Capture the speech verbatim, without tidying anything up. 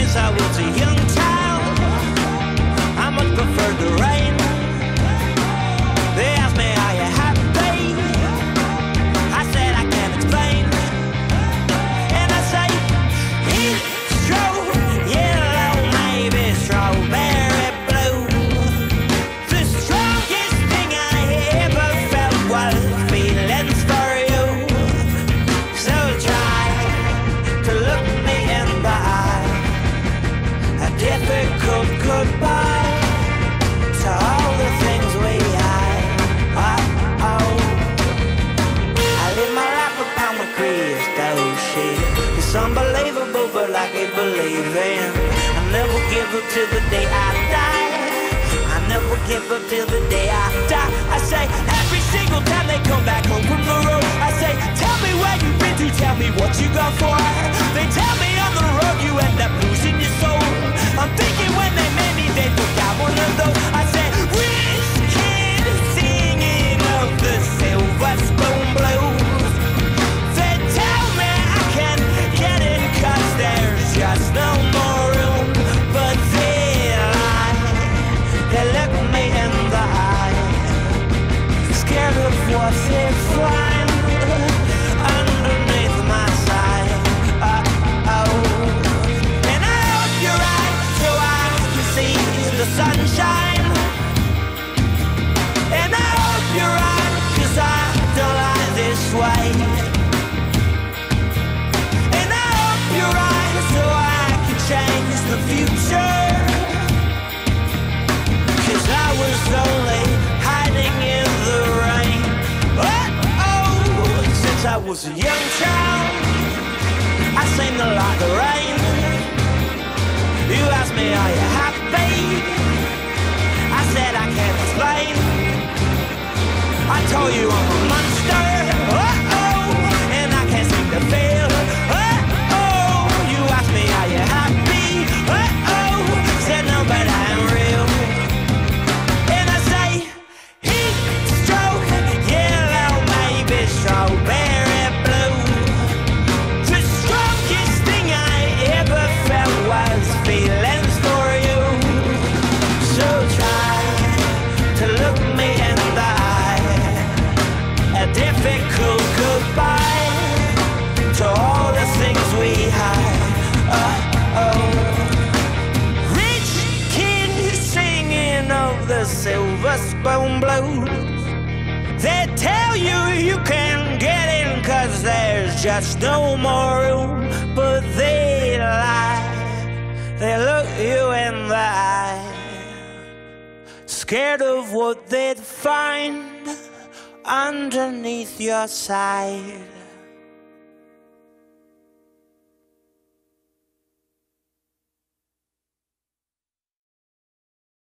since I was a young child. I much prefer the rain. They ask me, are you happy? I said I can't explain. And I say, heat stroke, yellow, maybe strawberry blue. The strongest thing I ever felt was feelings for you. So try to look me in the eye. A difficult goodbye to all the things we had. Uh-oh. I live my life upon my crystal shit. It's unbelievable, but I can believe in. I never give up till the day I die. I never give up till the day I die. I say every single time they come back home from the road, I say, tell me where you've been to, tell me what you got for. They tell me on the road you end up losing your soul. I'm thinking when they made me, they forgot one of those. I said, rich kid singing of the silver spoon blues. They tell me I can get in 'cause there's just no more room. But they lie, they look me in the eye, scared of what they find underneath my side. Uh-oh. And I hope you're right so I can see the sunshine. And I hope you're right 'cause I don't lie this way. And I hope you're right so I can change the future. 'Cause I was only hiding in the rain. Oh, since I was a young child, I seen the light of rain. You asked me, are you happy? I said I can't explain. I told you I'm a monster. Uh-oh, and I can't seem to feel. Uh-oh, you asked me, are you happy? Uh-oh, said no, but I'm real. And I say, heat stroke, yellow, maybe strawberry blue. The strongest thing I ever felt was feelings for you. So try to look me in the eye. A difficult goodbye to all the things we had. Uh-oh. Rich kid singing of the silver spoon blues. They tell you you can get in 'cause there's just no more room. But they lie, they look you in the eye, scared of what they'd find underneath your side.